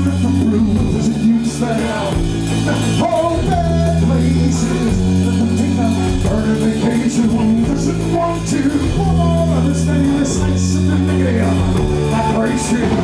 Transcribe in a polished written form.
at the blues and you stay out. All bad places, take a burning vacation. Doesn't want to fall on the stainless ice in the air. Vibration.